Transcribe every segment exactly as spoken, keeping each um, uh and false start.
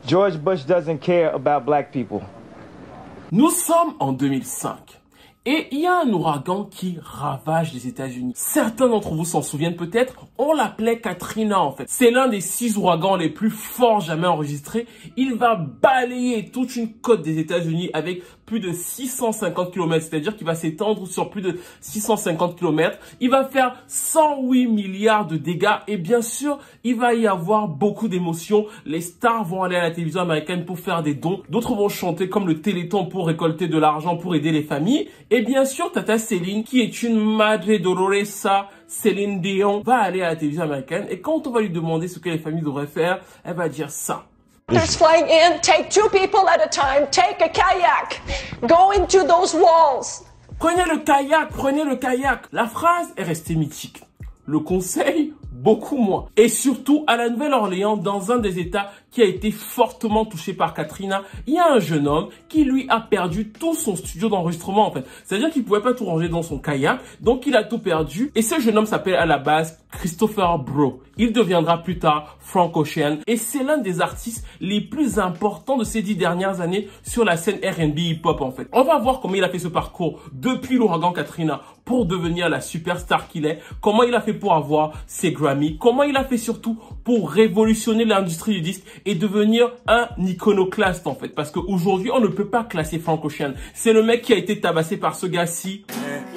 George Bush doesn't care about black people. Nous sommes en deux mille cinq. Et il y a un ouragan qui ravage les États-Unis. Certains d'entre vous s'en souviennent peut-être, on l'appelait Katrina en fait. C'est l'un des six ouragans les plus forts jamais enregistrés. Il va balayer toute une côte des États-Unis avec plus de six cent cinquante kilomètres, c'est-à-dire qu'il va s'étendre sur plus de six cent cinquante kilomètres. Il va faire cent huit milliards de dégâts et bien sûr, il va y avoir beaucoup d'émotions. Les stars vont aller à la télévision américaine pour faire des dons. D'autres vont chanter comme le Téléthon pour récolter de l'argent pour aider les familles. Et bien sûr, Tata Céline, qui est une Madre Dolorosa, Céline Dion, va aller à la télévision américaine. Et quand on va lui demander ce que les familles devraient faire, elle va dire ça. There's flying in, take two people at a time, take a kayak, go into those walls. Prenez le kayak, prenez le kayak. La phrase est restée mythique. Le conseil, beaucoup moins. Et surtout, à la Nouvelle-Orléans, dans un des États qui a été fortement touché par Katrina, il y a un jeune homme qui, lui, a perdu tout son studio d'enregistrement, en fait. C'est-à-dire qu'il pouvait pas tout ranger dans son kayak, donc il a tout perdu. Et ce jeune homme s'appelle à la base Christopher Bro. Il deviendra plus tard Frank Ocean. Et c'est l'un des artistes les plus importants de ces dix dernières années sur la scène R and B hip-hop, en fait. On va voir comment il a fait ce parcours depuis l'ouragan Katrina pour devenir la superstar qu'il est, comment il a fait pour avoir ses Grammy, comment il a fait surtout pour révolutionner l'industrie du disque et devenir un iconoclaste en fait. Parce qu'aujourd'hui, on ne peut pas classer Frank Ocean. C'est le mec qui a été tabassé par ce gars-ci.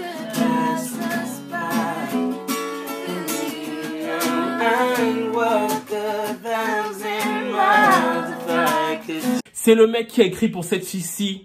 C'est le mec qui a écrit pour cette fille-ci.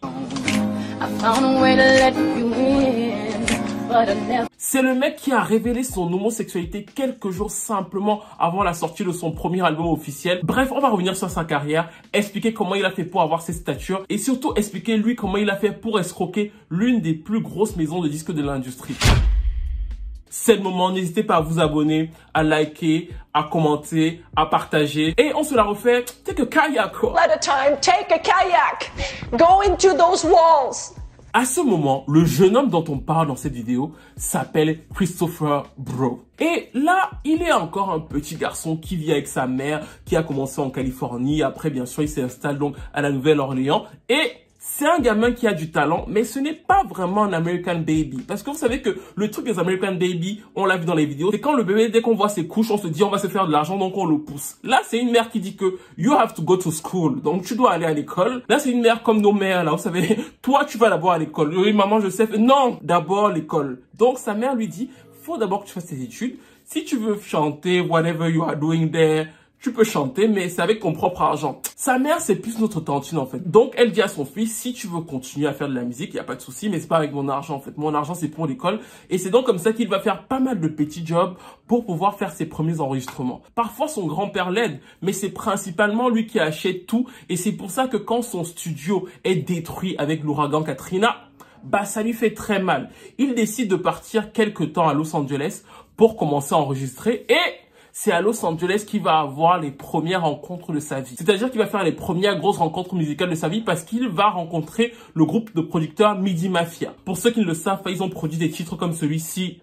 C'est le mec qui a révélé son homosexualité quelques jours simplement avant la sortie de son premier album officiel. Bref, on va revenir sur sa carrière, expliquer comment il a fait pour avoir cette stature et surtout expliquer lui comment il a fait pour escroquer l'une des plus grosses maisons de disques de l'industrie. C'est le moment, n'hésitez pas à vous abonner, à liker, à commenter, à partager. Et on se la refait, take a kayak. At a time, take a kayak, go into those walls. À ce moment, le jeune homme dont on parle dans cette vidéo s'appelle Christopher Bro. Et là, il est encore un petit garçon qui vit avec sa mère, qui a commencé en Californie. Après, bien sûr, il s'installe donc à la Nouvelle-Orléans. Et c'est un gamin qui a du talent, mais ce n'est pas vraiment un American Baby. Parce que vous savez que le truc des American Baby, on l'a vu dans les vidéos, c'est quand le bébé, dès qu'on voit ses couches, on se dit on va se faire de l'argent, donc on le pousse. Là, c'est une mère qui dit que you have to go to school, donc tu dois aller à l'école. Là, c'est une mère comme nos mères, là, vous savez, toi, tu vas d'abord à l'école. Oui, maman, je sais. Non, d'abord l'école. Donc, sa mère lui dit, faut d'abord que tu fasses tes études. Si tu veux chanter, whatever you are doing there, tu peux chanter, mais c'est avec ton propre argent. Sa mère, c'est plus notre tantine, en fait. Donc, elle dit à son fils, si tu veux continuer à faire de la musique, il n'y a pas de souci, mais c'est pas avec mon argent, en fait. Mon argent, c'est pour l'école. Et c'est donc comme ça qu'il va faire pas mal de petits jobs pour pouvoir faire ses premiers enregistrements. Parfois, son grand-père l'aide, mais c'est principalement lui qui achète tout. Et c'est pour ça que quand son studio est détruit avec l'ouragan Katrina, bah, ça lui fait très mal. Il décide de partir quelque temps à Los Angeles pour commencer à enregistrer et c'est à Los Angeles qu'il va avoir les premières rencontres de sa vie. C'est-à-dire qu'il va faire les premières grosses rencontres musicales de sa vie parce qu'il va rencontrer le groupe de producteurs Midi Mafia. Pour ceux qui ne le savent pas, ils ont produit des titres comme celui-ci.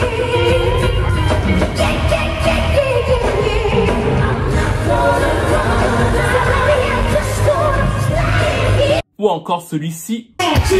Ou encore celui-ci.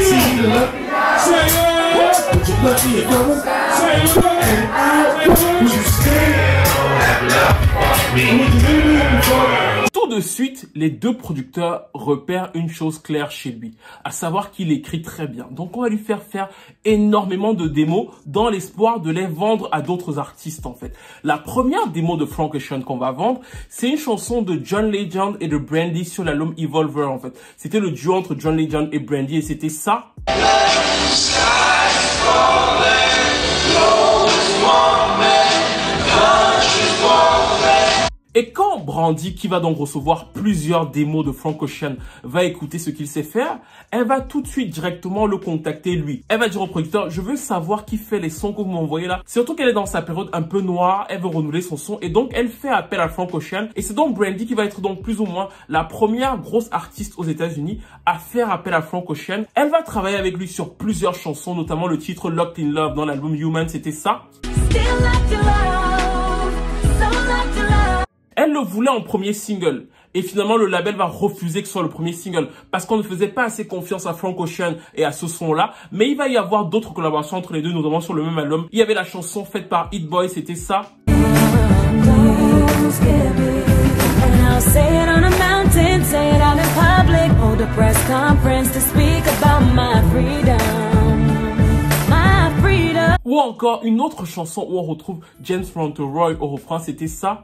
Tout de suite, les deux producteurs repèrent une chose claire chez lui, à savoir qu'il écrit très bien. Donc on va lui faire faire énormément de démos dans l'espoir de les vendre à d'autres artistes en fait. La première démo de Frank Ocean qu'on va vendre, c'est une chanson de John Legend et de Brandy sur l'album Evolver en fait. C'était le duo entre John Legend et Brandy et c'était ça. Et quand Brandy, qui va donc recevoir plusieurs démos de Frank Ocean, va écouter ce qu'il sait faire, elle va tout de suite directement le contacter lui. Elle va dire au producteur, je veux savoir qui fait les sons que vous m'envoyez là. Surtout qu'elle est dans sa période un peu noire, elle veut renouveler son son et donc elle fait appel à Frank Ocean. Et c'est donc Brandy qui va être donc plus ou moins la première grosse artiste aux États-Unis à faire appel à Frank Ocean. Elle va travailler avec lui sur plusieurs chansons, notamment le titre Locked in Love dans l'album Human, c'était ça. Elle le voulait en premier single. Et finalement, le label va refuser que ce soit le premier single parce qu'on ne faisait pas assez confiance à Frank Ocean et à ce son-là. Mais il va y avoir d'autres collaborations entre les deux, notamment sur le même album. Il y avait la chanson faite par Hit Boy, c'était ça. Ou encore une autre chanson où on retrouve James Fauntleroy au refrain, c'était ça.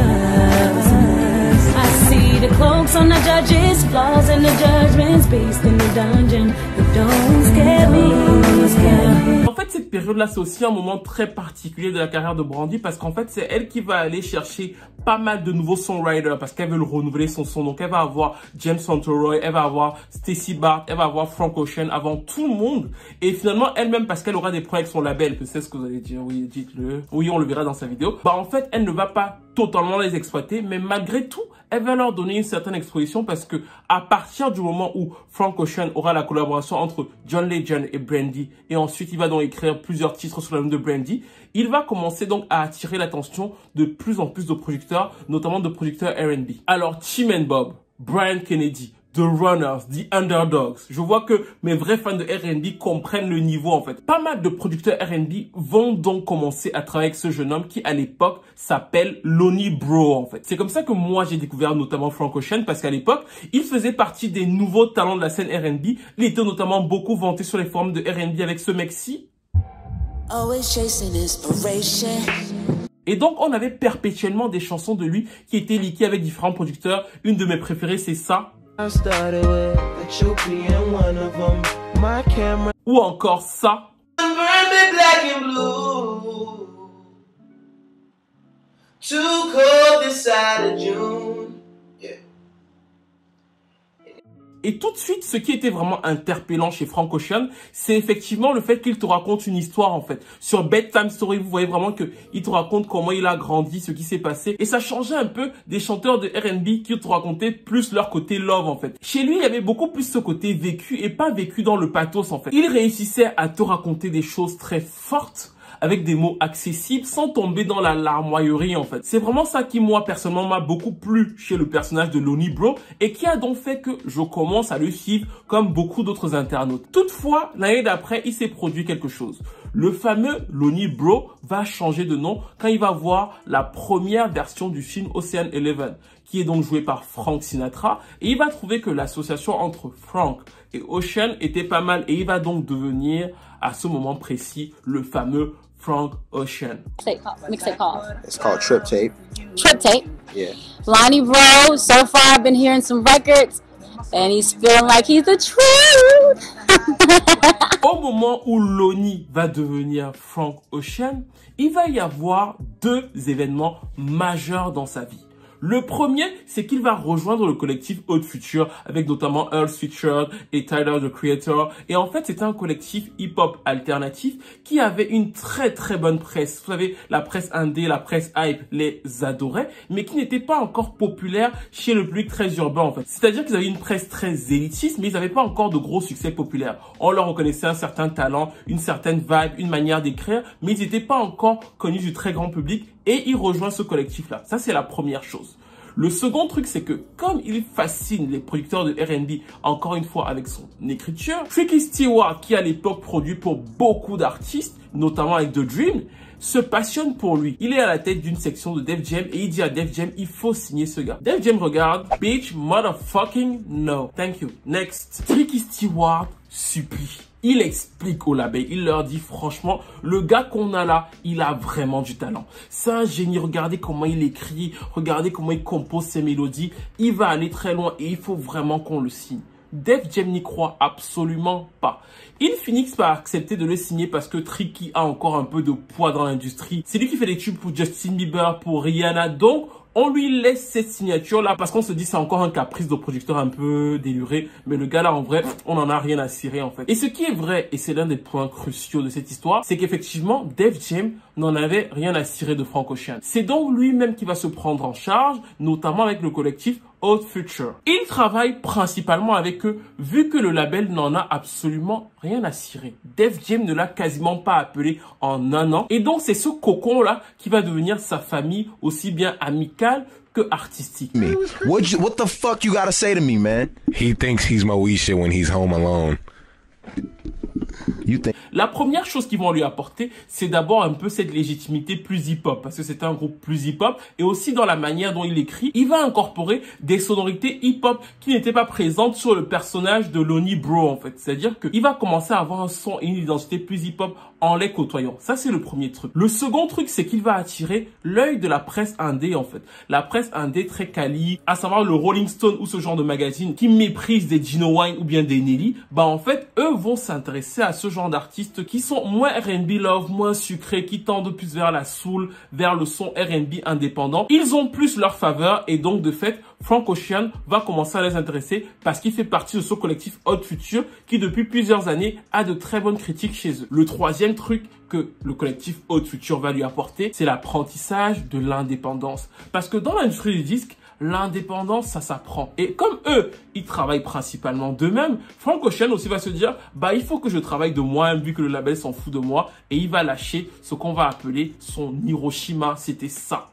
En fait, cette période-là, c'est aussi un moment très particulier de la carrière de Brandy parce qu'en fait, c'est elle qui va aller chercher pas mal de nouveaux songwriters parce qu'elle veut le renouveler son son. Donc, elle va avoir James Fauntleroy, elle va avoir Stacey Bartz, elle va avoir Frank Ocean avant tout le monde. Et finalement, elle-même, parce qu'elle aura des problèmes avec son label, que c'est ce que vous allez dire, oui, dites-le. Oui, on le verra dans sa vidéo. Bah, en fait, elle ne va pas totalement les exploiter, mais malgré tout, elle va leur donner une certaine exposition parce que à partir du moment où Frank Ocean aura la collaboration entre John Legend et Brandy, et ensuite il va donc écrire plusieurs titres sur l'album de Brandy, il va commencer donc à attirer l'attention de plus en plus de producteurs, notamment de producteurs R and B. Alors, Tim and Bob, Brian Kennedy, The Runners, The Underdogs. Je vois que mes vrais fans de R and B comprennent le niveau en fait. Pas mal de producteurs R and B vont donc commencer à travailler avec ce jeune homme qui à l'époque s'appelle Lonnie Bro en fait. C'est comme ça que moi j'ai découvert notamment Frank Ocean parce qu'à l'époque, il faisait partie des nouveaux talents de la scène R and B. Il était notamment beaucoup vanté sur les forums de R and B avec ce mec-ci. Et donc, on avait perpétuellement des chansons de lui qui étaient leakées avec différents producteurs. Une de mes préférées, c'est ça. Ou encore ça. Et tout de suite, ce qui était vraiment interpellant chez Frank Ocean, c'est effectivement le fait qu'il te raconte une histoire en fait. Sur Bedtime Story, vous voyez vraiment qu'il te raconte comment il a grandi, ce qui s'est passé. Et ça changeait un peu des chanteurs de R and B qui te racontaient plus leur côté love en fait. Chez lui, il y avait beaucoup plus ce côté vécu et pas vécu dans le pathos en fait. Il réussissait à te raconter des choses très fortes, avec des mots accessibles sans tomber dans la larmoyerie en fait. C'est vraiment ça qui moi personnellement m'a beaucoup plu chez le personnage de Lonnie Bro et qui a donc fait que je commence à le suivre comme beaucoup d'autres internautes. Toutefois, l'année d'après, il s'est produit quelque chose. Le fameux Lonnie Bro va changer de nom quand il va voir la première version du film Ocean Eleven, qui est donc joué par Frank Sinatra, et il va trouver que l'association entre Frank et Ocean était pas mal, et il va donc devenir à ce moment précis le fameux Frank Ocean. Mixtape called? It's called Trip Tape. Trip Tape. Yeah. Lonnie Bro, so far I've been hearing some records, and he's feeling like he's the truth. Au moment où Lonnie va devenir Frank Ocean, il va y avoir deux événements majeurs dans sa vie. Le premier, c'est qu'il va rejoindre le collectif Odd Future avec notamment Earl Sweatshirt et Tyler the Creator. Et en fait, c'était un collectif hip-hop alternatif qui avait une très très bonne presse. Vous savez, la presse indé, la presse hype les adorait, mais qui n'était pas encore populaire chez le public très urbain en fait. C'est-à-dire qu'ils avaient une presse très élitiste, mais ils n'avaient pas encore de gros succès populaires. On leur reconnaissait un certain talent, une certaine vibe, une manière d'écrire, mais ils n'étaient pas encore connus du très grand public. Et il rejoint ce collectif-là. Ça, c'est la première chose. Le second truc, c'est que comme il fascine les producteurs de R and B, encore une fois avec son écriture, Tricky Stewart, qui à l'époque produit pour beaucoup d'artistes, notamment avec The Dream, se passionne pour lui. Il est à la tête d'une section de Def Jam et il dit à Def Jam, il faut signer ce gars. Def Jam regarde, bitch, motherfucking no. Thank you. Next. Tricky Stewart supplie. Il explique au label, il leur dit franchement, le gars qu'on a là, il a vraiment du talent. C'est un génie, regardez comment il écrit, regardez comment il compose ses mélodies. Il va aller très loin et il faut vraiment qu'on le signe. Def Jam n'y croit absolument pas. Ils finissent par accepter de le signer parce que Tricky a encore un peu de poids dans l'industrie. C'est lui qui fait des tubes pour Justin Bieber, pour Rihanna, donc on lui laisse cette signature-là parce qu'on se dit c'est encore un caprice de producteur un peu déluré. Mais le gars là, en vrai, on n'en a rien à cirer en fait. Et ce qui est vrai, et c'est l'un des points cruciaux de cette histoire, c'est qu'effectivement, Def Jam n'en avait rien à cirer de Frank Ocean. C'est donc lui-même qui va se prendre en charge, notamment avec le collectif Odd Future. Il travaille principalement avec eux, vu que le label n'en a absolument rien à cirer. Def Jam ne l'a quasiment pas appelé en un an. Et donc, c'est ce cocon-là qui va devenir sa famille aussi bien amicale que artistique. Me. What you, what the fuck you gotta say to me, man? He thinks he's Moesha when he's home alone. You think... La première chose qu'ils vont lui apporter, c'est d'abord un peu cette légitimité plus hip-hop, parce que c'est un groupe plus hip-hop, et aussi dans la manière dont il écrit, il va incorporer des sonorités hip-hop qui n'étaient pas présentes sur le personnage de Lonnie Bro, en fait. C'est-à-dire qu'il va commencer à avoir un son et une identité plus hip-hop en les côtoyant. Ça, c'est le premier truc. Le second truc, c'est qu'il va attirer l'œil de la presse indé, en fait. La presse indé très quali, à savoir le Rolling Stone ou ce genre de magazine qui méprise des Gino Wine ou bien des Nelly, bah en fait, eux vont s'intéresser à ce genre d'artistes qui sont moins R and B love, moins sucrés, qui tendent plus vers la soul, vers le son R and B indépendant. Ils ont plus leur faveur et donc de fait, Frank Ocean va commencer à les intéresser parce qu'il fait partie de ce collectif Odd Future qui depuis plusieurs années a de très bonnes critiques chez eux. Le troisième truc que le collectif Odd Future va lui apporter, c'est l'apprentissage de l'indépendance. Parce que dans l'industrie du disque, l'indépendance, ça s'apprend. Et comme eux, ils travaillent principalement d'eux-mêmes, Frank Ocean aussi va se dire, bah, il faut que je travaille de moi, vu que le label s'en fout de moi. Et il va lâcher ce qu'on va appeler son Hiroshima. C'était ça.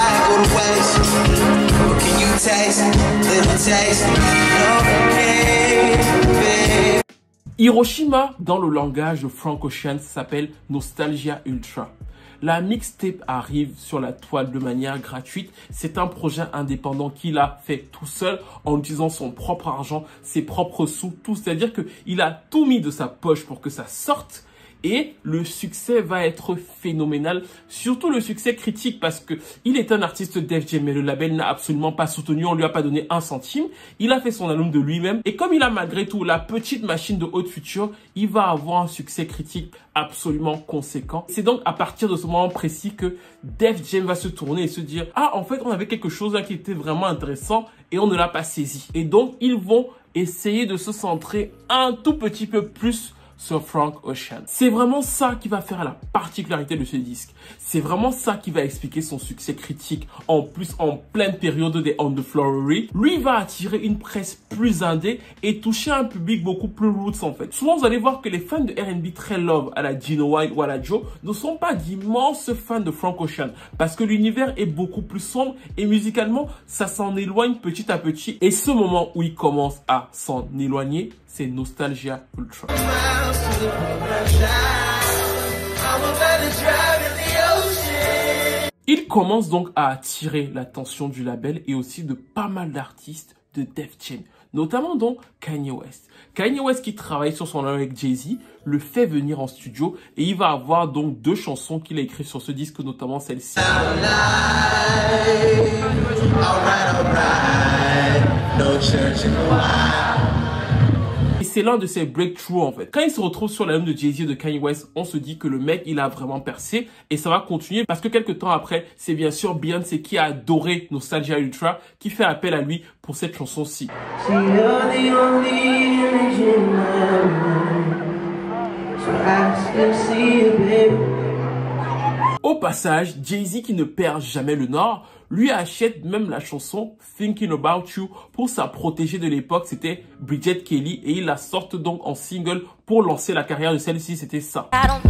Hiroshima, dans le langage de Frank Ocean, s'appelle Nostalgia Ultra. La mixtape arrive sur la toile de manière gratuite. C'est un projet indépendant qu'il a fait tout seul en utilisant son propre argent, ses propres sous, tout. C'est-à-dire qu'il a tout mis de sa poche pour que ça sorte. Et le succès va être phénoménal, surtout le succès critique parce que il est un artiste Def Jam mais le label n'a absolument pas soutenu, on lui a pas donné un centime. Il a fait son album de lui-même et comme il a malgré tout la petite machine de Odd Future, il va avoir un succès critique absolument conséquent. C'est donc à partir de ce moment précis que Def Jam va se tourner et se dire « Ah, en fait, on avait quelque chose là qui était vraiment intéressant et on ne l'a pas saisi. » Et donc, ils vont essayer de se centrer un tout petit peu plus sur Frank Ocean. C'est vraiment ça qui va faire la particularité de ce disque. C'est vraiment ça qui va expliquer son succès critique. En plus, en pleine période des On The Flowery, lui va attirer une presse plus indé et toucher un public beaucoup plus roots en fait. Souvent, vous allez voir que les fans de R and B très love à la Gino Wine ou à la Joe ne sont pas d'immenses fans de Frank Ocean parce que l'univers est beaucoup plus sombre et musicalement, ça s'en éloigne petit à petit. Et ce moment où il commence à s'en éloigner, c'est Nostalgia Ultra. Il commence donc à attirer l'attention du label et aussi de pas mal d'artistes de Def Jam, notamment donc Kanye West. Kanye West qui travaille sur son album avec Jay-Z le fait venir en studio et il va avoir donc deux chansons qu'il a écrites sur ce disque, notamment celle-ci. Et c'est l'un de ses breakthroughs en fait. Quand il se retrouve sur l'album de Jay-Z et de Kanye West, on se dit que le mec, il a vraiment percé et ça va continuer parce que quelques temps après, c'est bien sûr Beyoncé qui a adoré Nostalgia Ultra qui fait appel à lui pour cette chanson-ci. Au passage, Jay-Z qui ne perd jamais le nord, lui achète même la chanson Thinking About You pour sa protégée de l'époque, c'était Bridget Kelly et il la sort donc en single pour lancer la carrière de celle-ci, c'était ça.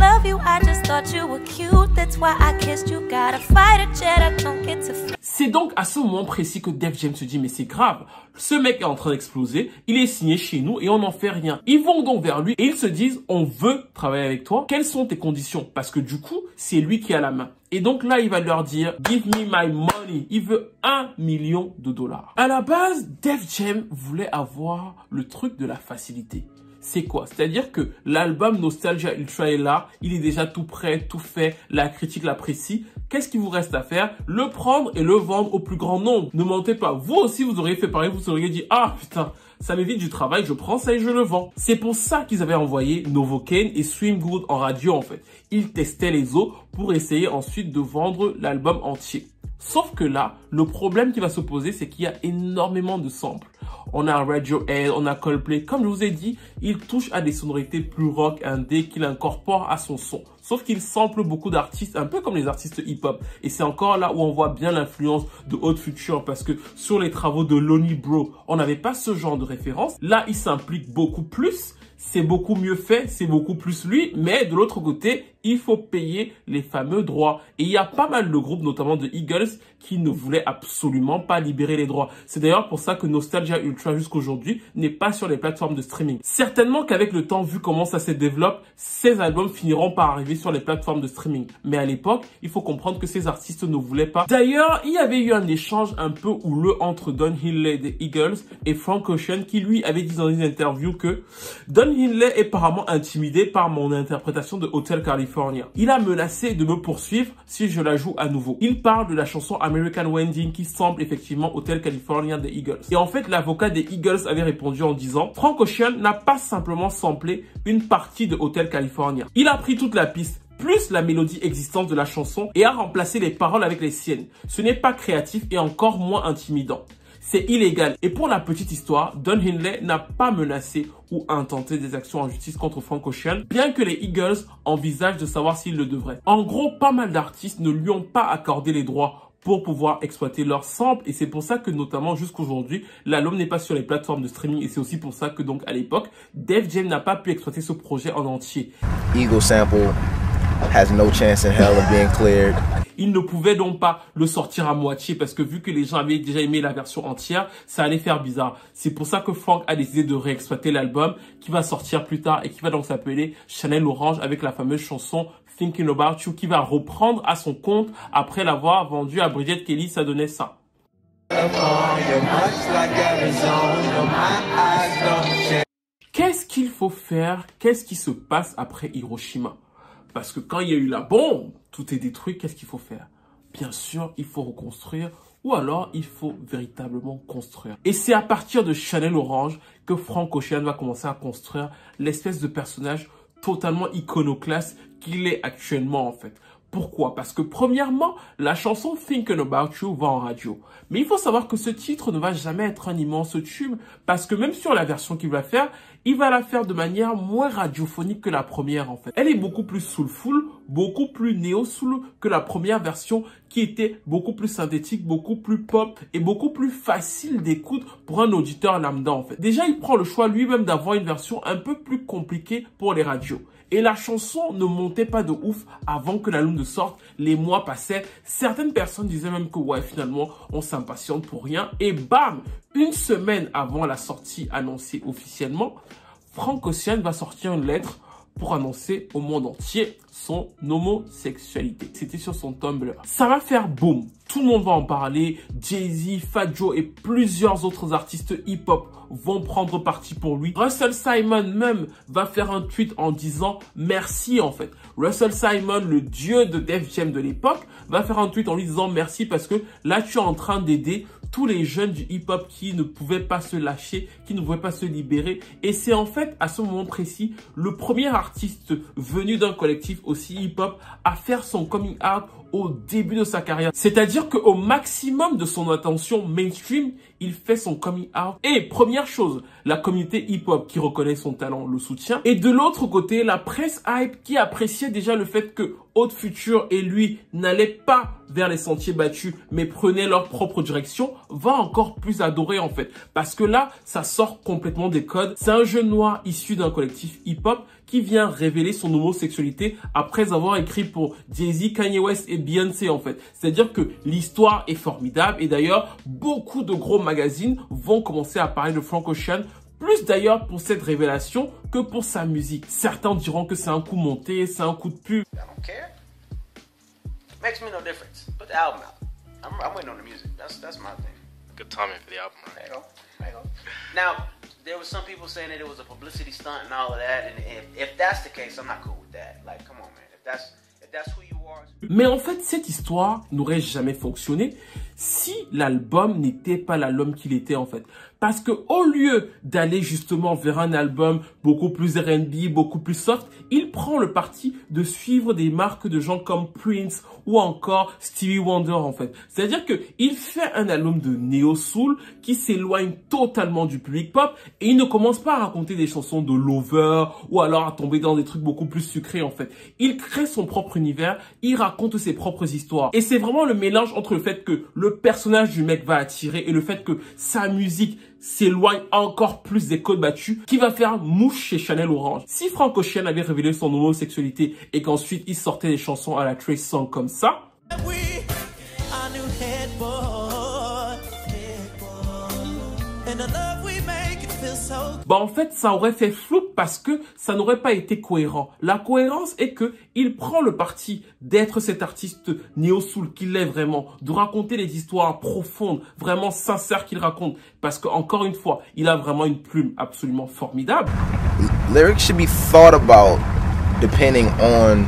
C'est donc à ce moment précis que Def Jam se dit mais c'est grave, ce mec est en train d'exploser, il est signé chez nous et on n'en fait rien. Ils vont donc vers lui et ils se disent on veut travailler avec toi, quelles sont tes conditions? Parce que du coup c'est lui qui a la main. Et donc là, il va leur dire, give me my money. Il veut un million de dollars. À la base, Def Jam voulait avoir le truc de la facilité. C'est quoi? C'est-à-dire que l'album Nostalgia Ultra est là, il est déjà tout prêt, tout fait, la critique l'apprécie. Qu'est-ce qu'il vous reste à faire? Le prendre et le vendre au plus grand nombre. Ne mentez pas. Vous aussi, vous auriez fait pareil, vous auriez dit, ah putain, ça m'évite du travail, je prends ça et je le vends. C'est pour ça qu'ils avaient envoyé Novocaine et Swim Good en radio en fait. Ils testaient les eaux pour essayer ensuite de vendre l'album entier. Sauf que là, le problème qui va se poser, c'est qu'il y a énormément de samples. On a Radiohead, on a Coldplay. Comme je vous ai dit, il touche à des sonorités plus rock, indé, qu'il incorpore à son son. Sauf qu'il sample beaucoup d'artistes, un peu comme les artistes hip-hop. Et c'est encore là où on voit bien l'influence de Odd Future, parce que sur les travaux de Lonnie Bro, on n'avait pas ce genre de référence. Là, il s'implique beaucoup plus. c'est beaucoup mieux fait, c'est beaucoup plus lui, mais de l'autre côté, il faut payer les fameux droits. Et il y a pas mal de groupes, notamment de Eagles, qui ne voulaient absolument pas libérer les droits. C'est d'ailleurs pour ça que Nostalgia Ultra jusqu'aujourd'hui n'est pas sur les plateformes de streaming. Certainement qu'avec le temps, vu comment ça se développe, ces albums finiront par arriver sur les plateformes de streaming. Mais à l'époque, il faut comprendre que ces artistes ne voulaient pas. D'ailleurs, il y avait eu un échange un peu houleux entre Don Henley des Eagles et Frank Ocean qui lui avait dit dans une interview que Don Henley est apparemment intimidé par mon interprétation de Hotel California. Il a menacé de me poursuivre si je la joue à nouveau. Il parle de la chanson American Wedding qui semble effectivement Hotel California des Eagles. Et en fait, l'avocat des Eagles avait répondu en disant Frank Ocean n'a pas simplement samplé une partie de Hotel California. Il a pris toute la piste, plus la mélodie existante de la chanson et a remplacé les paroles avec les siennes. Ce n'est pas créatif et encore moins intimidant. C'est illégal. Et pour la petite histoire, Don Henley n'a pas menacé ou intenté des actions en justice contre Frank Ocean, bien que les Eagles envisagent de savoir s'ils le devraient. En gros, pas mal d'artistes ne lui ont pas accordé les droits pour pouvoir exploiter leurs samples et c'est pour ça que notamment jusqu'aujourd'hui, l'album n'est pas sur les plateformes de streaming et c'est aussi pour ça que donc à l'époque, Def Jam n'a pas pu exploiter ce projet en entier. Eagle sample has no chance in hell of being cleared. Il ne pouvait donc pas le sortir à moitié parce que vu que les gens avaient déjà aimé la version entière, ça allait faire bizarre. C'est pour ça que Frank a décidé de réexploiter l'album qui va sortir plus tard et qui va donc s'appeler Chanel Orange avec la fameuse chanson Thinking About You qui va reprendre à son compte après l'avoir vendu à Bridget Kelly, ça donnait ça. Qu'est-ce qu'il faut faire? Qu'est-ce qui se passe après Hiroshima? Parce que quand il y a eu la bombe, tout est détruit, qu'est-ce qu'il faut faire? Bien sûr, il faut reconstruire ou alors il faut véritablement construire. Et c'est à partir de Chanel Orange que Frank Ocean va commencer à construire l'espèce de personnage totalement iconoclaste qu'il est actuellement en fait. Pourquoi? Parce que premièrement, la chanson Thinking About You va en radio. Mais il faut savoir que ce titre ne va jamais être un immense tube parce que même sur la version qu'il va faire, il va la faire de manière moins radiophonique que la première en fait. Elle est beaucoup plus soulful, beaucoup plus néo-soul que la première version qui était beaucoup plus synthétique, beaucoup plus pop et beaucoup plus facile d'écoute pour un auditeur lambda en fait. Déjà, il prend le choix lui-même d'avoir une version un peu plus compliquée pour les radios. Et la chanson ne montait pas de ouf avant que l'album ne sorte. Les mois passaient. Certaines personnes disaient même que ouais, finalement, on s'impatiente pour rien. Et bam, une semaine avant la sortie annoncée officiellement, Frank Ocean va sortir une lettre pour annoncer au monde entier son homosexualité. C'était sur son Tumblr. Ça va faire boom. Tout le monde va en parler. Jay-Z, Fat Joe et plusieurs autres artistes hip-hop vont prendre parti pour lui. Russell Simon même va faire un tweet en disant merci en fait. Russell Simon, le dieu de Def Jam de l'époque, va faire un tweet en lui disant merci parce que là tu es en train d'aider tous les jeunes du hip-hop qui ne pouvaient pas se lâcher, qui ne pouvaient pas se libérer. Et c'est en fait, à ce moment précis, le premier artiste venu d'un collectif aussi hip-hop à faire son coming out au début de sa carrière. C'est-à-dire qu'au maximum de son attention mainstream, il fait son coming out. Et première chose, la communauté hip-hop qui reconnaît son talent le soutient. Et de l'autre côté, la presse hype qui appréciait déjà le fait que Haute Future et lui n'allaient pas vers les sentiers battus, mais prenaient leur propre direction, va encore plus adorer en fait. Parce que là, ça sort complètement des codes. C'est un jeune noir issu d'un collectif hip-hop qui vient révéler son homosexualité après avoir écrit pour Jay-Z, Kanye West et Beyoncé en fait. C'est-à-dire que l'histoire est formidable et d'ailleurs, beaucoup de gros magazines vont commencer à parler de Frank Ocean, plus d'ailleurs pour cette révélation que pour sa musique. Certains diront que c'est un coup monté, c'est un coup de pub. I don't care. Makes me no difference. Put the album out. I'm, I'm waiting on the music. That's that's my thing. Good timing for the album, right? There you go. There you go. Now, there was some people saying that it was a publicity stunt and all of that, and if, if that's the case, I'm not cool with that. Like, come on, man. If that's if that's who you are. Mais en fait, cette histoire n'aurait jamais fonctionné si l'album n'était pas l'album qu'il était en fait. Parce que au lieu d'aller justement vers un album beaucoup plus R and B, beaucoup plus soft, il prend le parti de suivre des marques de gens comme Prince ou encore Stevie Wonder en fait. C'est-à-dire que il fait un album de néo-soul qui s'éloigne totalement du public pop et il ne commence pas à raconter des chansons de lover ou alors à tomber dans des trucs beaucoup plus sucrés en fait. Il crée son propre univers, il raconte ses propres histoires. Et c'est vraiment le mélange entre le fait que le personnage du mec va attirer et le fait que sa musique s'éloigne encore plus des codes battus qui va faire mouche chez Chanel Orange. Si Frank Ocean avait révélé son homosexualité et qu'ensuite il sortait des chansons à la Trey Songz comme ça, bah en fait ça aurait fait flou parce que ça n'aurait pas été cohérent. La cohérence est que il prend le parti d'être cet artiste néo-soul qu'il est vraiment, de raconter les histoires profondes, vraiment sincères qu'il raconte, parce que encore une fois, il a vraiment une plume absolument formidable. Lyrics should be thought about depending on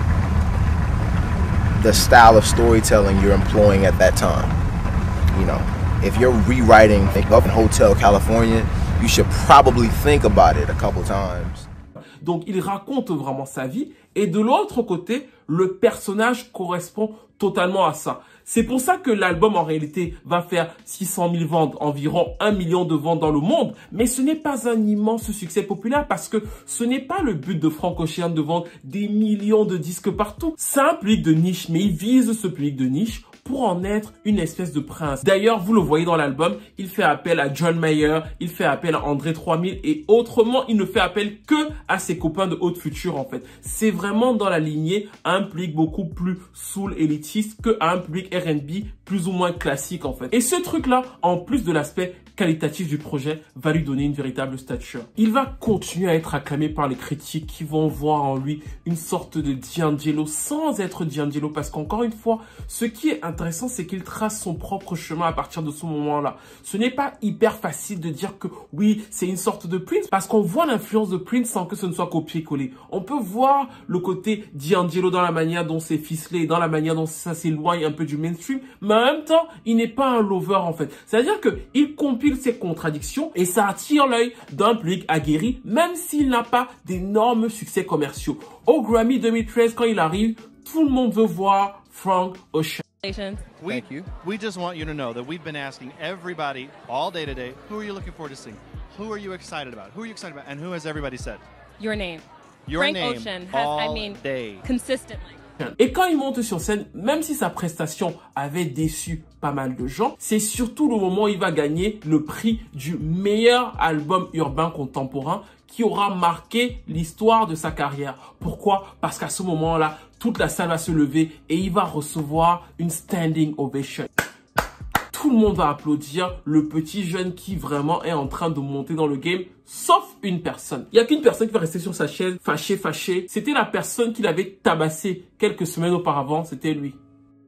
the style of storytelling you're employing at that time. You know, if you're rewriting Up in Hotel California, you should probably think about it a couple times. Donc, il raconte vraiment sa vie. Et de l'autre côté, le personnage correspond totalement à ça. C'est pour ça que l'album, en réalité, va faire six cent mille ventes, environ un million de ventes dans le monde. Mais ce n'est pas un immense succès populaire parce que ce n'est pas le but de Frank Ocean de vendre des millions de disques partout. C'est un public de niche, mais il vise ce public de niche pour en être une espèce de prince. D'ailleurs, vous le voyez dans l'album, il fait appel à John Mayer, il fait appel à André trois mille et autrement, il ne fait appel que à ses copains de haute future en fait. C'est vraiment dans la lignée un public beaucoup plus soul élitiste que un public R and B plus ou moins classique en fait. Et ce truc-là, en plus de l'aspect qualitatif du projet, va lui donner une véritable stature. Il va continuer à être acclamé par les critiques qui vont voir en lui une sorte de D'Angelo sans être D'Angelo parce qu'encore une fois, ce qui est intéressant, c'est qu'il trace son propre chemin à partir de ce moment-là. Ce n'est pas hyper facile de dire que oui, c'est une sorte de Prince parce qu'on voit l'influence de Prince sans que ce ne soit copié-collé. On peut voir le côté D'Angelo dans la manière dont c'est ficelé, dans la manière dont ça s'éloigne un peu du mainstream, mais en même temps, il n'est pas un lover en fait. C'est-à-dire qu'il compile ses contradictions et ça attire l'œil d'un public aguerri, même s'il n'a pas d'énormes succès commerciaux. Au Grammy deux mille treize, quand il arrive, tout le monde veut voir Frank Ocean. We, Thank you. We just want you to know that we've been asking everybody all day today, who are you looking forward to seeing? Who are you excited about? Who are you excited about? And who has everybody said? Your name. Your Frank name Ocean has, all I mean, day. consistently. Et quand il monte sur scène, même si sa prestation avait déçu pas mal de gens, c'est surtout le moment où il va gagner le prix du meilleur album urbain contemporain qui aura marqué l'histoire de sa carrière. Pourquoi? Parce qu'à ce moment-là, toute la salle va se lever et il va recevoir une standing ovation. Tout le monde va applaudir le petit jeune qui vraiment est en train de monter dans le game, sauf une personne. Il n'y a qu'une personne qui va rester sur sa chaise, fâché, fâché. C'était la personne qu'il avait tabassé quelques semaines auparavant, c'était lui.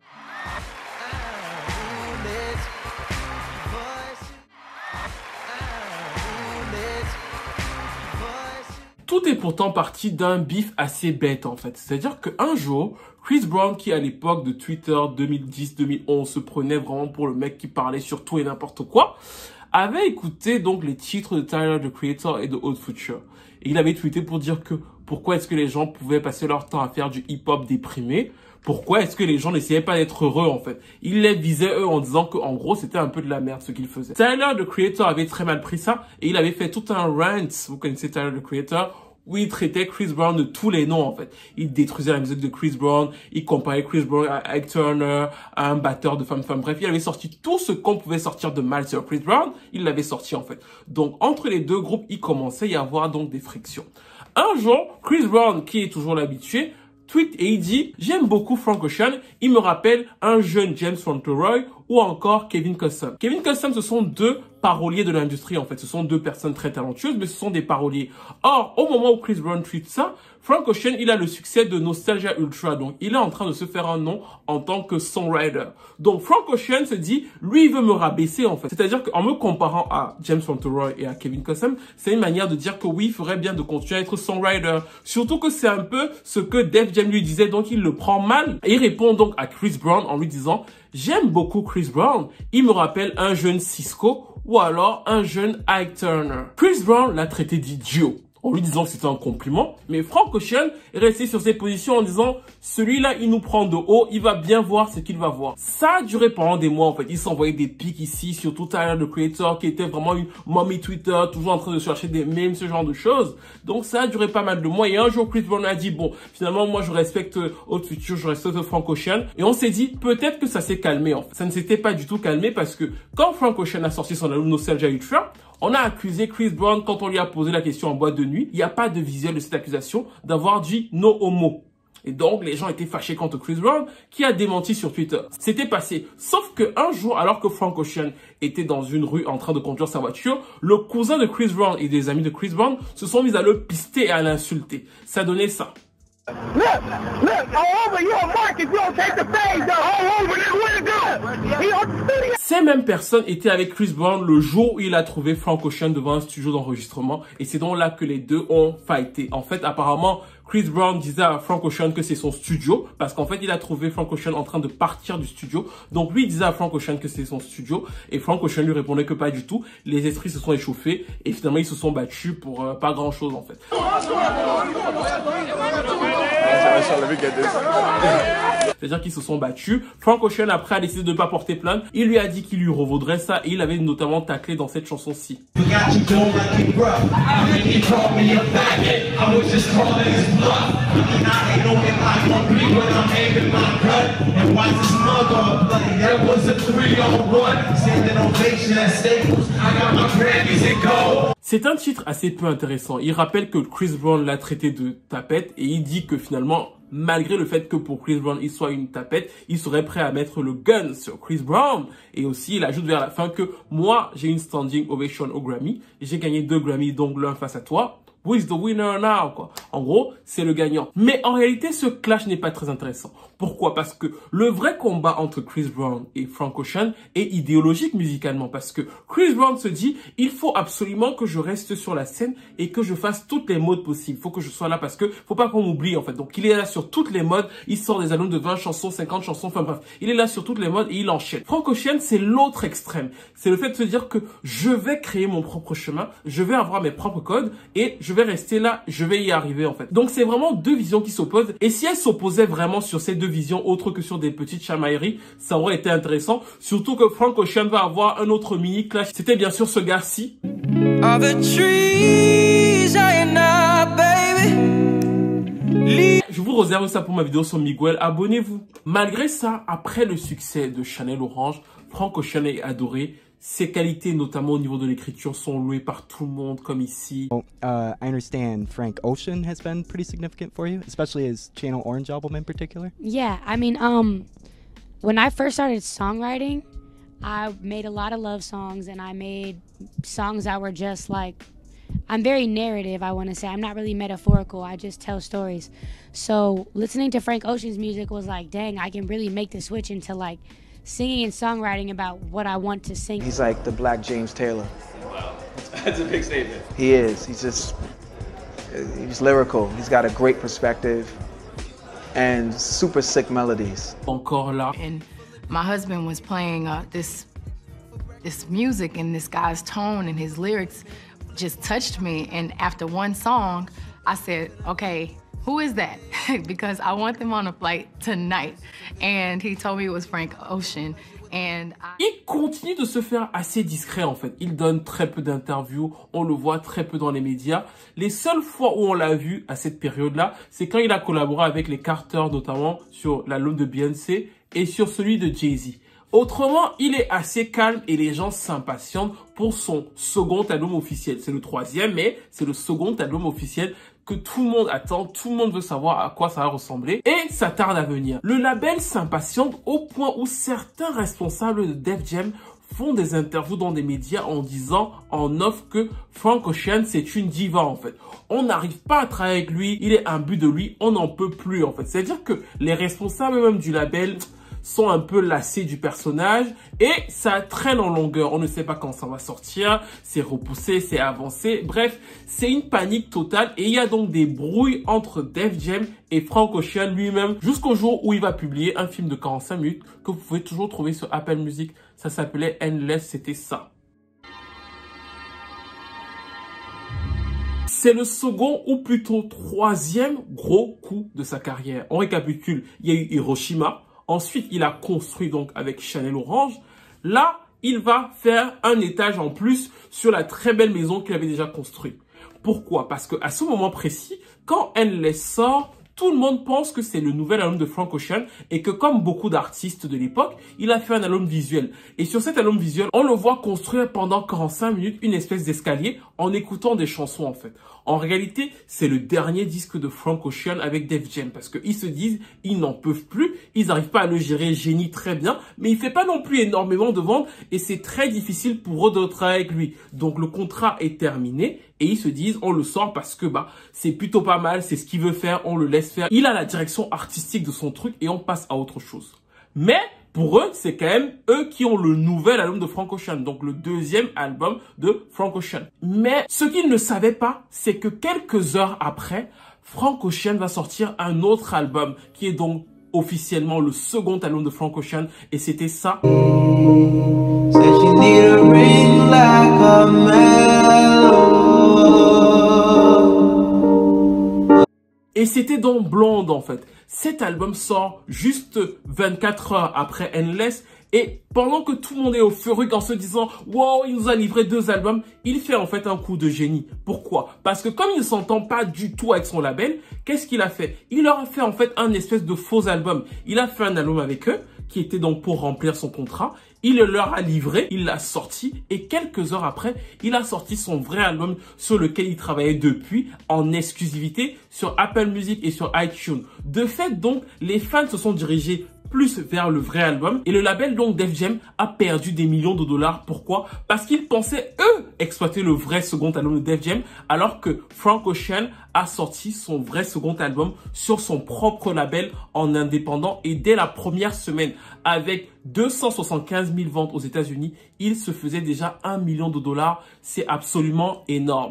Tout est pourtant parti d'un bif assez bête en fait. C'est-à-dire qu'un jour, Chris Brown, qui à l'époque de Twitter deux mille dix deux mille onze se prenait vraiment pour le mec qui parlait sur tout et n'importe quoi, avait écouté donc les titres de Tyler, the Creator et de Haute Future. Et il avait tweeté pour dire que pourquoi est-ce que les gens pouvaient passer leur temps à faire du hip-hop déprimé? Pourquoi est-ce que les gens n'essayaient pas d'être heureux en fait? Il les visait eux en disant que en gros c'était un peu de la merde ce qu'ils faisaient. Tyler, the Creator avait très mal pris ça et il avait fait tout un rant, vous connaissez Tyler, the Creator, où il traitait Chris Brown de tous les noms en fait. Il détruisait la musique de Chris Brown, il comparait Chris Brown à Ike Turner, à un batteur de femme femme. Bref, il avait sorti tout ce qu'on pouvait sortir de mal sur Chris Brown, il l'avait sorti en fait. Donc entre les deux groupes, il commençait à y avoir donc des frictions. Un jour, Chris Brown, qui est toujours l'habitué, tweet et il dit « J'aime beaucoup Frank Ocean, il me rappelle un jeune James Fauntleroy ou encore Kevin Custom. » Kevin Custom, ce sont deux paroliers de l'industrie en fait. Ce sont deux personnes très talentueuses, mais ce sont des paroliers. Or, au moment où Chris Brown tweet ça, Frank Ocean, il a le succès de Nostalgia Ultra. Donc, il est en train de se faire un nom en tant que songwriter. Donc, Frank Ocean se dit, lui, il veut me rabaisser en fait. C'est-à-dire qu'en me comparant à James Fauntleroy et à Kevin Custom, c'est une manière de dire que oui, il ferait bien de continuer à être songwriter. Surtout que c'est un peu ce que Def Jam lui disait, donc il le prend mal. Et il répond donc à Chris Brown en lui disant, j'aime beaucoup Chris Brown. Il me rappelle un jeune Cisco ou alors un jeune Ike Turner. Chris Brown l'a traité d'idiot. en lui disant que c'était un compliment. Mais Frank Ocean est resté sur ses positions en disant « Celui-là, il nous prend de haut, il va bien voir ce qu'il va voir. » Ça a duré pendant des mois, en fait. Il s'envoyait des pics ici, surtout Tyler, le creator, qui était vraiment une mommy Twitter, toujours en train de chercher des memes, ce genre de choses. Donc, ça a duré pas mal de mois. Et un jour, Chris Brown a dit « Bon, finalement, moi, je respecte Haute Future, je respecte Frank Ocean. » Et on s'est dit, peut-être que ça s'est calmé, en fait. Ça ne s'était pas du tout calmé parce que quand Frank Ocean a sorti son album Nostalgia Ultra, on a accusé Chris Brown, quand on lui a posé la question en boîte de nuit, il n'y a pas de visuel de cette accusation, d'avoir dit no homo. Et donc, les gens étaient fâchés contre Chris Brown, qui a démenti sur Twitter. C'était passé. Sauf qu'un jour, alors que Frank Ocean était dans une rue en train de conduire sa voiture, le cousin de Chris Brown et des amis de Chris Brown se sont mis à le pister et à l'insulter. Ça donnait ça. Look, look, all over your market, you don't take the phase, all over this, what it do? Ces mêmes personnes étaient avec Chris Brown le jour où il a trouvé Frank Ocean devant un studio d'enregistrement et c'est donc là que les deux ont fighté. En fait, apparemment, Chris Brown disait à Frank Ocean que c'est son studio parce qu'en fait, il a trouvé Frank Ocean en train de partir du studio. Donc lui, il disait à Frank Ocean que c'est son studio et Frank Ocean lui répondait que pas du tout. Les esprits se sont échauffés et finalement, ils se sont battus pour euh, pas grand chose en fait. C'est-à-dire qu'ils se sont battus. Frank Ocean, après, a décidé de ne pas porter plainte. Il lui a dit qu'il lui revaudrait ça et il avait notamment taclé dans cette chanson-ci. C'est un titre assez peu intéressant. Il rappelle que Chris Brown l'a traité de tapette et il dit que finalement, malgré le fait que pour Chris Brown, il soit une tapette, il serait prêt à mettre le gun sur Chris Brown. Et aussi, il ajoute vers la fin que moi, j'ai une standing ovation au Grammy. J'ai gagné deux Grammy, donc l'un face à toi. Who is the winner now, quoi. En gros, c'est le gagnant. Mais en réalité, ce clash n'est pas très intéressant. Pourquoi? Parce que le vrai combat entre Chris Brown et Frank Ocean est idéologique musicalement. Parce que Chris Brown se dit, il faut absolument que je reste sur la scène et que je fasse toutes les modes possibles. Il faut que je sois là parce que faut pas qu'on m'oublie, en fait. Donc, il est là sur toutes les modes. Il sort des albums de vingt chansons, cinquante chansons, enfin bref. Il est là sur toutes les modes et il enchaîne. Frank Ocean, c'est l'autre extrême. C'est le fait de se dire que je vais créer mon propre chemin, je vais avoir mes propres codes et je vais rester là, je vais y arriver, en fait. Donc, c'est vraiment deux visions qui s'opposent. Et si elles s'opposaient vraiment sur ces deux visions autres que sur des petites chamailleries, ça aurait été intéressant. Surtout que Frank Ocean va avoir un autre mini clash. C'était bien sûr ce gars-ci. Je vous réserve ça pour ma vidéo sur Miguel. Abonnez-vous. Malgré ça, après le succès de Chanel Orange, Frank Ocean est adoré. Ses qualités, notamment au niveau de l'écriture, sont louées par tout le monde, comme ici. Oh, uh, I understand Frank Ocean has been pretty significant for you, especially his Channel Orange album in particular. Yeah, I mean, um, when I first started songwriting, I made a lot of love songs, and I made songs that were just like, I'm very narrative, I want to say. I'm not really metaphorical, I just tell stories. So listening to Frank Ocean's music was like, dang, I can really make the switch into like, singing and songwriting about what I want to sing. He's like the Black James Taylor. Wow, that's a big statement. He is. He's just, he's lyrical. He's got a great perspective and super sick melodies. Encore là. And my husband was playing uh, this, this music and this guy's tone and his lyrics just touched me. And after one song, I said, okay, who is that? Because I want them on a flight tonight. And he told me it was Frank Ocean. And I... Il continue de se faire assez discret en fait. Il donne très peu d'interviews, on le voit très peu dans les médias. Les seules fois où on l'a vu à cette période-là, c'est quand il a collaboré avec les Carter, notamment sur l'album de Beyoncé et sur celui de Jay-Z. Autrement, il est assez calme et les gens s'impatientent pour son second album officiel. C'est le troisième, mais c'est le second album officiel que tout le monde attend, tout le monde veut savoir à quoi ça va ressembler et ça tarde à venir. Le label s'impatiente au point où certains responsables de Def Jam font des interviews dans des médias en disant en off que Frank Ocean c'est une diva en fait. On n'arrive pas à travailler avec lui, il est imbu de lui, on n'en peut plus en fait. C'est-à-dire que les responsables même du label sont un peu lassés du personnage et ça traîne en longueur. On ne sait pas quand ça va sortir, c'est repoussé, c'est avancé. Bref, c'est une panique totale et il y a donc des brouilles entre Def Jam et Frank Ocean lui-même jusqu'au jour où il va publier un film de quarante-cinq minutes que vous pouvez toujours trouver sur Apple Music. Ça s'appelait Endless, c'était ça. C'est le second ou plutôt troisième gros coup de sa carrière. On récapitule, il y a eu Hiroshima. Ensuite, il a construit donc avec Chanel Orange. Là, il va faire un étage en plus sur la très belle maison qu'il avait déjà construite. Pourquoi? Parce qu'à ce moment précis, quand Endless sort, tout le monde pense que c'est le nouvel album de Frank Ocean et que comme beaucoup d'artistes de l'époque, il a fait un album visuel. Et sur cet album visuel, on le voit construire pendant quarante-cinq minutes une espèce d'escalier en écoutant des chansons en fait. En réalité, c'est le dernier disque de Frank Ocean avec Def Jam parce qu'ils se disent, ils n'en peuvent plus, ils n'arrivent pas à le gérer génie très bien, mais il fait pas non plus énormément de ventes et c'est très difficile pour eux de travailler avec lui. Donc le contrat est terminé et ils se disent, on le sort parce que bah c'est plutôt pas mal, c'est ce qu'il veut faire, on le laisse faire. Il a la direction artistique de son truc et on passe à autre chose. Mais pour eux, c'est quand même eux qui ont le nouvel album de Frank Ocean, donc le deuxième album de Frank Ocean. Mais ce qu'ils ne savaient pas, c'est que quelques heures après, Frank Ocean va sortir un autre album qui est donc officiellement le second album de Frank Ocean et c'était ça. Et c'était dans Blonde en fait. Cet album sort juste vingt-quatre heures après Endless. Et pendant que tout le monde est euphorique en se disant « Wow, il nous a livré deux albums », il fait en fait un coup de génie. Pourquoi? Parce que comme il ne s'entend pas du tout avec son label, qu'est-ce qu'il a fait? Il leur a fait en fait un espèce de faux album. Il a fait un album avec eux, qui était donc pour remplir son contrat. Il leur a livré, il l'a sorti et quelques heures après, il a sorti son vrai album sur lequel il travaillait depuis en exclusivité sur Apple Music et sur iTunes. De fait, donc, les fans se sont dirigés plus vers le vrai album et le label donc Def Jam a perdu des millions de dollars. Pourquoi? Parce qu'ils pensaient eux exploiter le vrai second album de Def Jam alors que Frank Ocean a sorti son vrai second album sur son propre label en indépendant et dès la première semaine avec deux cent soixante-quinze mille ventes aux États-Unis, il se faisait déjà un million de dollars. C'est absolument énorme.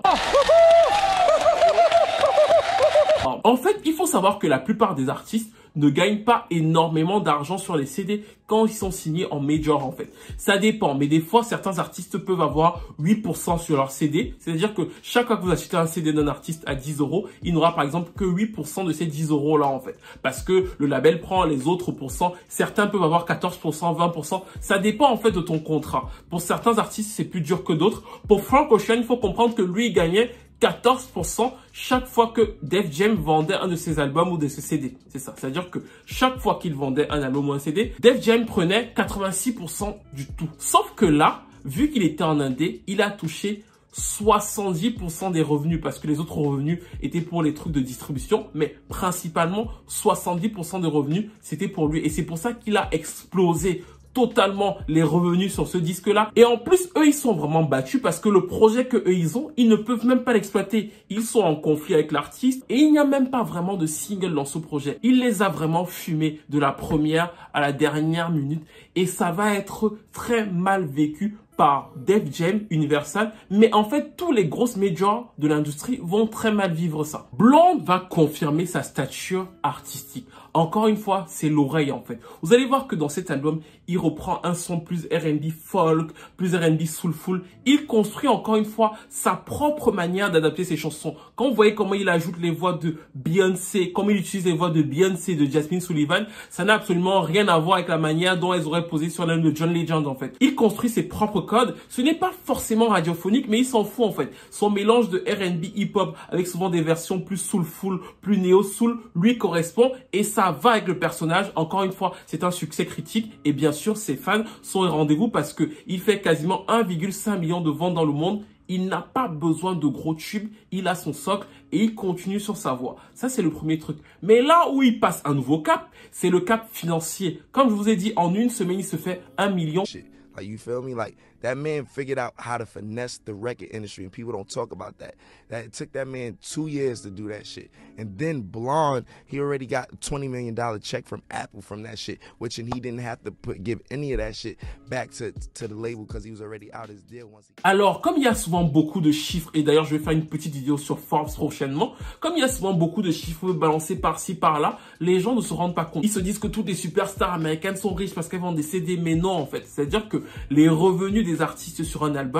En fait, il faut savoir que la plupart des artistes ne gagnent pas énormément d'argent sur les C D quand ils sont signés en major en fait. Ça dépend, mais des fois, certains artistes peuvent avoir huit pour cent sur leur C D. C'est-à-dire que chaque fois que vous achetez un C D d'un artiste à dix euros, il n'aura par exemple que huit pour cent de ces dix euros là en fait. Parce que le label prend les autres pourcents. Certains peuvent avoir quatorze pour cent, vingt pour cent. Ça dépend en fait de ton contrat. Pour certains artistes, c'est plus dur que d'autres. Pour Frank Ocean, il faut comprendre que lui, il gagnait quatorze pour cent chaque fois que Def Jam vendait un de ses albums ou de ses C D. C'est ça. C'est-à-dire que chaque fois qu'il vendait un album ou un C D, Def Jam prenait quatre-vingt-six pour cent du tout. Sauf que là, vu qu'il était en indé, il a touché soixante-dix pour cent des revenus parce que les autres revenus étaient pour les trucs de distribution, mais principalement soixante-dix pour cent des revenus, c'était pour lui. Et c'est pour ça qu'il a explosé totalement les revenus sur ce disque-là. Et en plus, eux, ils sont vraiment battus parce que le projet que eux, ils ont, ils ne peuvent même pas l'exploiter. Ils sont en conflit avec l'artiste et il n'y a même pas vraiment de single dans ce projet. Il les a vraiment fumés de la première à la dernière minute et ça va être très mal vécu par Def Jam, Universal, mais en fait, tous les grosses majors de l'industrie vont très mal vivre ça. Blonde va confirmer sa stature artistique. Encore une fois, c'est l'oreille en fait. Vous allez voir que dans cet album, il reprend un son plus R and B folk, plus R and B soulful. Il construit encore une fois sa propre manière d'adapter ses chansons. Quand vous voyez comment il ajoute les voix de Beyoncé, comment il utilise les voix de Beyoncé, de Jasmine Sullivan, ça n'a absolument rien à voir avec la manière dont elles auraient posé sur l'album de John Legend en fait. Il construit ses propres codes. Ce n'est pas forcément radiophonique, mais il s'en fout en fait. Son mélange de R and B hip-hop avec souvent des versions plus soulful, plus néo-soul, lui correspond et ça va avec le personnage. Encore une fois, c'est un succès critique et bien sûr, ses fans sont au rendez-vous parce que il fait quasiment un virgule cinq million de ventes dans le monde. Il n'a pas besoin de gros tubes, il a son socle et il continue sur sa voie. Ça, c'est le premier truc. Mais là où il passe un nouveau cap, c'est le cap financier. Comme je vous ai dit, en une semaine, il se fait un million. Like, you feel me? Like, that man figured out how to finesse the record industry, and people don't talk about that. That it took that man two years to do that shit. And then Blonde, he already got a twenty million dollar check from Apple from that shit, which and he didn't have to put, give any of that shit back to, to the label because he was already out his deal once he... Alors, comme il y a souvent beaucoup de chiffres, et d'ailleurs, je vais faire une petite vidéo sur Forbes prochainement, comme il y a souvent beaucoup de chiffres balancés par-ci, par-là, les gens ne se rendent pas compte. Ils se disent que toutes les superstars américaines sont riches parce qu'elles vendent des C D, mais non, en fait. C'est-à-dire que les revenus des artistes sur un album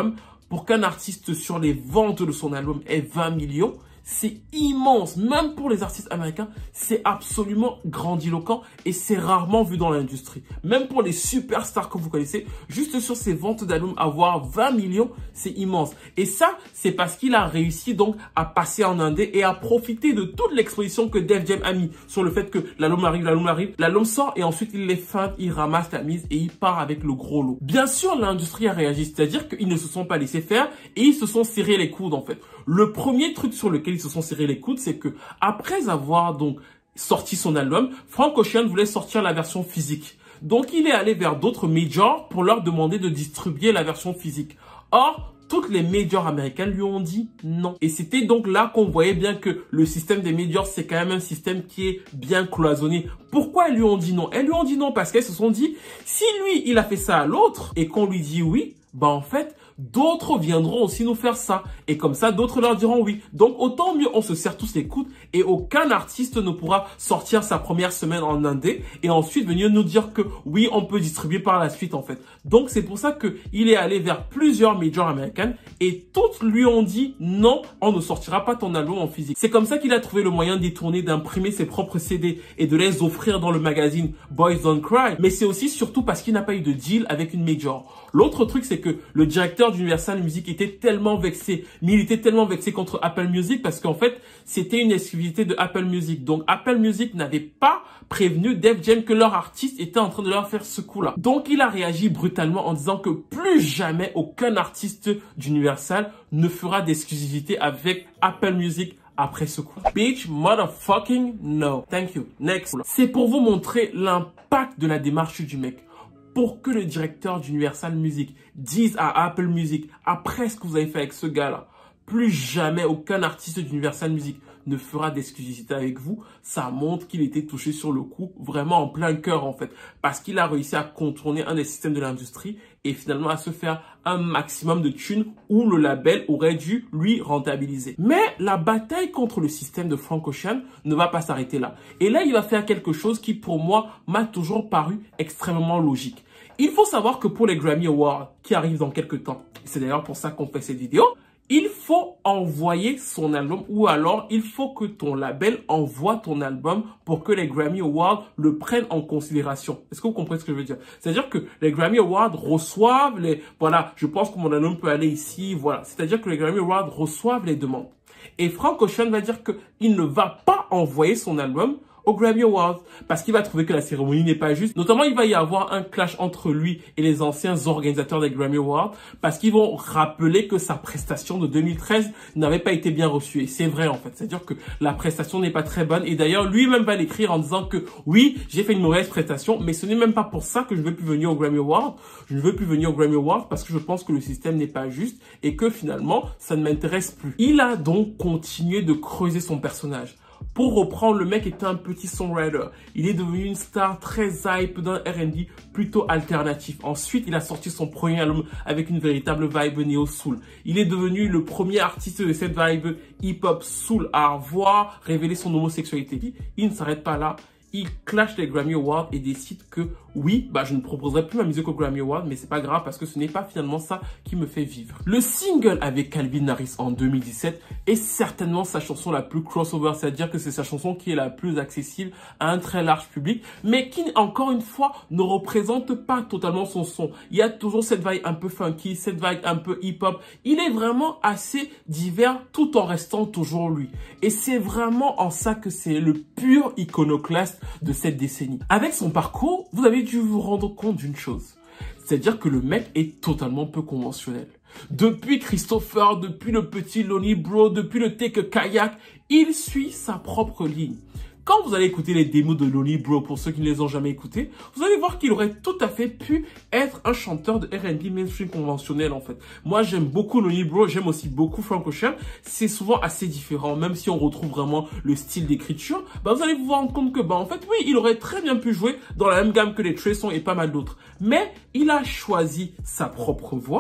pour qu'un artiste sur les ventes de son album ait vingt millions, c'est immense. Même pour les artistes américains, c'est absolument grandiloquent et c'est rarement vu dans l'industrie. Même pour les superstars que vous connaissez, juste sur ses ventes d'albums, avoir vingt millions, c'est immense. Et ça, c'est parce qu'il a réussi donc à passer en indé et à profiter de toute l'exposition que Def Jam a mis sur le fait que l'album arrive, l'album arrive, l'album sort et ensuite il les feinte, il ramasse la mise et il part avec le gros lot. Bien sûr, l'industrie a réagi, c'est-à-dire qu'ils ne se sont pas laissés faire et ils se sont serrés les coudes en fait. Le premier truc sur lequel ils se sont serrés les coudes, c'est que après avoir donc sorti son album, Frank Ocean voulait sortir la version physique. Donc il est allé vers d'autres majors pour leur demander de distribuer la version physique. Or, toutes les majors américaines lui ont dit non. Et c'était donc là qu'on voyait bien que le système des majors, c'est quand même un système qui est bien cloisonné. Pourquoi elles lui ont dit non? Elles lui ont dit non parce qu'elles se sont dit, si lui, il a fait ça à l'autre et qu'on lui dit oui, bah en fait, d'autres viendront aussi nous faire ça. Et comme ça, d'autres leur diront oui. Donc, autant mieux, on se serre tous les coudes et aucun artiste ne pourra sortir sa première semaine en indé et ensuite venir nous dire que oui, on peut distribuer par la suite, en fait. Donc, c'est pour ça qu'il est allé vers plusieurs majors américaines et toutes lui ont dit non, on ne sortira pas ton album en physique. C'est comme ça qu'il a trouvé le moyen d'y tourner, d'imprimer ses propres C D et de les offrir dans le magazine Boys Don't Cry. Mais c'est aussi surtout parce qu'il n'a pas eu de deal avec une major. L'autre truc, c'est que le directeur d'Universal Music était tellement vexé, mais il était tellement vexé contre Apple Music parce qu'en fait, c'était une exclusivité de Apple Music. Donc, Apple Music n'avait pas prévenu Def Jam que leur artiste était en train de leur faire ce coup-là. Donc, il a réagi brutalement en disant que plus jamais aucun artiste d'Universal ne fera d'exclusivité avec Apple Music après ce coup. Bitch, motherfucking no. Thank you. Next. C'est pour vous montrer l'impact de la démarche du mec. Pour que le directeur d'Universal Music dise à Apple Music, après ce que vous avez fait avec ce gars-là, plus jamais aucun artiste d'Universal Music ne fera d'exclusivité avec vous, ça montre qu'il était touché sur le coup, vraiment en plein cœur en fait, parce qu'il a réussi à contourner un des systèmes de l'industrie et finalement à se faire un maximum de thunes où le label aurait dû lui rentabiliser. Mais la bataille contre le système de Frank Ocean ne va pas s'arrêter là. Et là, il va faire quelque chose qui pour moi m'a toujours paru extrêmement logique. Il faut savoir que pour les Grammy Awards qui arrivent dans quelques temps, c'est d'ailleurs pour ça qu'on fait cette vidéo, il faut envoyer son album ou alors il faut que ton label envoie ton album pour que les Grammy Awards le prennent en considération. Est-ce que vous comprenez ce que je veux dire? C'est-à-dire que les Grammy Awards reçoivent les... Voilà, je pense que mon album peut aller ici, voilà. C'est-à-dire que les Grammy Awards reçoivent les demandes. Et Frank Ocean va dire qu'il ne va pas envoyer son album aux Grammy Awards parce qu'il va trouver que la cérémonie n'est pas juste. Notamment, il va y avoir un clash entre lui et les anciens organisateurs des Grammy Awards parce qu'ils vont rappeler que sa prestation de deux mille treize n'avait pas été bien reçue. Et c'est vrai en fait. C'est-à-dire que la prestation n'est pas très bonne. Et d'ailleurs, lui-même va l'écrire en disant que oui, j'ai fait une mauvaise prestation, mais ce n'est même pas pour ça que je ne veux plus venir aux Grammy Awards. Je ne veux plus venir aux Grammy Awards parce que je pense que le système n'est pas juste et que finalement, ça ne m'intéresse plus. Il a donc continué de creuser son personnage. Pour reprendre, le mec était un petit songwriter. Il est devenu une star très hype d'un R and B plutôt alternatif. Ensuite, il a sorti son premier album avec une véritable vibe néo-soul. Il est devenu le premier artiste de cette vibe hip-hop soul à avoir révélé son homosexualité. Il ne s'arrête pas là. Il clash les Grammy Awards et décide que oui, bah je ne proposerai plus ma musique aux Grammy Awards, mais c'est pas grave parce que ce n'est pas finalement ça qui me fait vivre. Le single avec Calvin Harris en deux mille dix-sept est certainement sa chanson la plus crossover, c'est-à-dire que c'est sa chanson qui est la plus accessible à un très large public, mais qui, encore une fois, ne représente pas totalement son son. Il y a toujours cette vibe un peu funky, cette vibe un peu hip-hop. Il est vraiment assez divers tout en restant toujours lui. Et c'est vraiment en ça que c'est le pur iconoclaste de cette décennie. Avec son parcours, vous avez dû vous rendre compte d'une chose. C'est-à-dire que le mec est totalement peu conventionnel. Depuis Christopher, depuis le petit Lonely Bro, depuis le Take a Kayak, il suit sa propre ligne. Quand vous allez écouter les démos de Lonely Bro, pour ceux qui ne les ont jamais écoutés, vous allez voir qu'il aurait tout à fait pu être un chanteur de R and B mainstream conventionnel en fait. Moi j'aime beaucoup Lonely Bro, j'aime aussi beaucoup Frank Ocean. C'est souvent assez différent, même si on retrouve vraiment le style d'écriture. Bah, vous allez vous rendre compte que bah en fait oui, il aurait très bien pi jouer dans la même gamme que les Trey Songz et pas mal d'autres. Mais il a choisi sa propre voie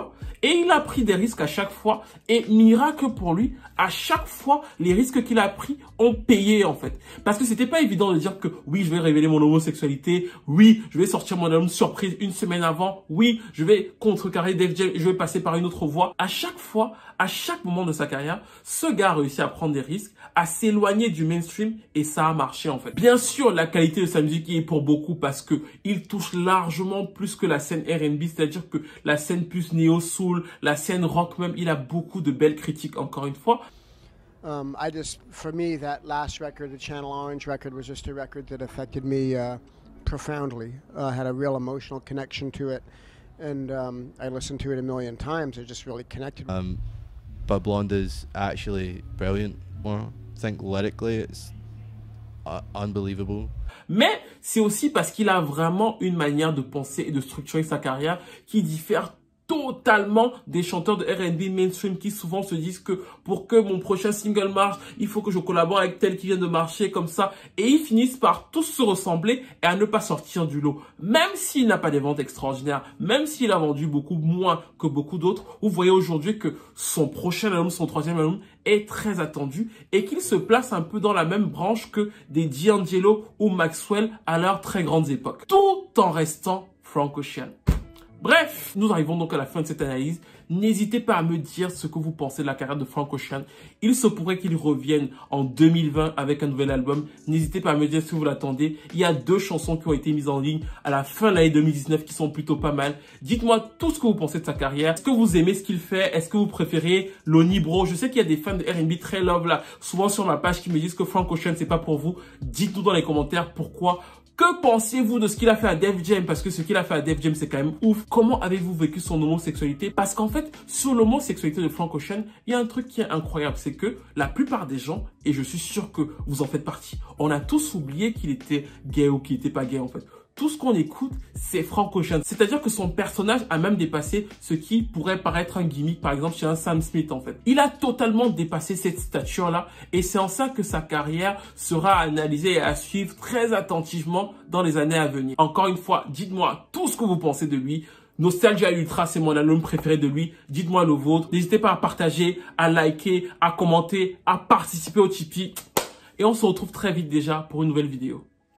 Et il a pris des risques à chaque fois. Et miracle pour lui, à chaque fois, les risques qu'il a pris ont payé en fait. Parce que c'était pas évident de dire que oui, je vais révéler mon homosexualité. Oui, je vais sortir mon album surprise une semaine avant. Oui, je vais contrecarrer Def Jam et je vais passer par une autre voie. À chaque fois, à chaque moment de sa carrière, ce gars a réussi à prendre des risques, à s'éloigner du mainstream et ça a marché en fait. Bien sûr, la qualité de sa musique y est pour beaucoup parce que il touche largement plus que la scène R and B, c'est-à-dire que la scène plus néo-soul, la scène rock même, il a beaucoup de belles critiques encore une fois. Um, I just, for me, that last record, the Channel Orange record, was just a record that affected me uh, profoundly. I uh, had a real emotional connection to it, and um, I listened to it a million times. It just really connected. Um, but Blonde is actually brilliant. More, I think lyrically, it's uh, unbelievable. Mais c'est aussi parce qu'il a vraiment une manière de penser et de structurer sa carrière qui diffère totalement des chanteurs de R and B mainstream qui souvent se disent que pour que mon prochain single marche, il faut que je collabore avec tel qui vient de marcher comme ça. Et ils finissent par tous se ressembler et à ne pas sortir du lot. Même s'il n'a pas des ventes extraordinaires, même s'il a vendu beaucoup moins que beaucoup d'autres, vous voyez aujourd'hui que son prochain album, son troisième album est très attendu et qu'il se place un peu dans la même branche que des D'Angelo ou Maxwell à leurs très grandes époques. Tout en restant Frank Ocean. Bref, nous arrivons donc à la fin de cette analyse. N'hésitez pas à me dire ce que vous pensez de la carrière de Frank Ocean. Il se pourrait qu'il revienne en deux mille vingt avec un nouvel album. N'hésitez pas à me dire si vous l'attendez. Il y a deux chansons qui ont été mises en ligne à la fin de l'année deux mille dix-neuf qui sont plutôt pas mal. Dites-moi tout ce que vous pensez de sa carrière. Est-ce que vous aimez ce qu'il fait? Est-ce que vous préférez Lonnie Bro? Je sais qu'il y a des fans de R and B très love là, souvent sur ma page qui me disent que Frank Ocean c'est pas pour vous. Dites-nous dans les commentaires pourquoi. Que pensez-vous de ce qu'il a fait à Def Jam? Parce que ce qu'il a fait à Def Jam, c'est quand même ouf. Comment avez-vous vécu son homosexualité? Parce qu'en fait, sur l'homosexualité de Frank Ocean, il y a un truc qui est incroyable. C'est que la plupart des gens, et je suis sûr que vous en faites partie, on a tous oublié qu'il était gay ou qu'il n'était pas gay en fait. Tout ce qu'on écoute, c'est Frank Ocean. C'est-à-dire que son personnage a même dépassé ce qui pourrait paraître un gimmick, par exemple, chez un Sam Smith, en fait. Il a totalement dépassé cette stature-là et c'est en ça que sa carrière sera analysée et à suivre très attentivement dans les années à venir. Encore une fois, dites-moi tout ce que vous pensez de lui. Nostalgia Ultra, c'est mon album préféré de lui. Dites-moi le vôtre. N'hésitez pas à partager, à liker, à commenter, à participer au Tipeee. Et on se retrouve très vite déjà pour une nouvelle vidéo.